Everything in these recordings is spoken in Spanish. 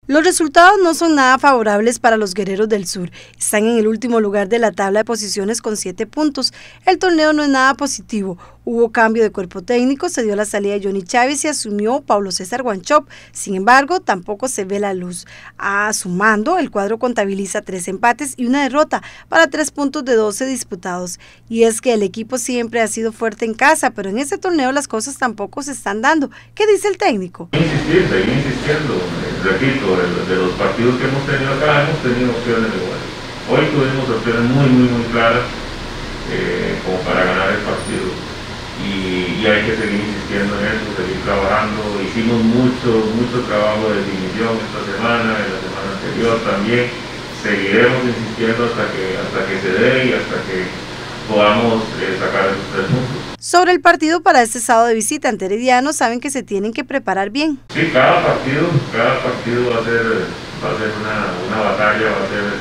Los resultados no son nada favorables para los Guerreros del Sur. Están en el último lugar de la tabla de posiciones con 7 puntos. El torneo no es nada positivo. Hubo cambio de cuerpo técnico, se dio la salida de Johnny Chávez y asumió Pablo César Wanchope. Sin embargo, tampoco se ve la luz. Sumando, el cuadro contabiliza 3 empates y una derrota para 3 puntos de 12 disputados. Y es que el equipo siempre ha sido fuerte en casa, pero en este torneo las cosas tampoco se están dando. ¿Qué dice el técnico? Seguir insistiendo. Repito, de los partidos que hemos tenido acá, hemos tenido opciones de gol. Hoy tuvimos opciones muy claras como para ganar el partido. Y hay que seguir insistiendo en eso, seguir trabajando. Hicimos mucho trabajo de definición esta semana, en la semana anterior también. Seguiremos insistiendo hasta que se dé y hasta que podamos sacar esos 3 puntos. Sobre el partido para este sábado de visita ante Herediano, saben que se tienen que preparar bien. Sí, cada partido va a ser una batalla, va a ser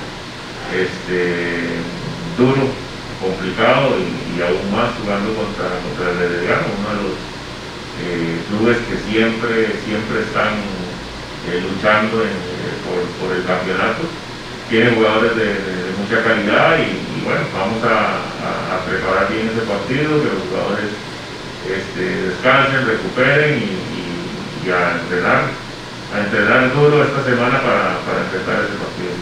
duro, complicado y aún más jugando contra el Herediano, uno de los clubes que siempre están luchando por el campeonato. Tienen jugadores de mucha calidad y bueno, vamos a preparar bien ese partido, que los jugadores descansen, recuperen y a entrenar duro esta semana para enfrentar ese partido.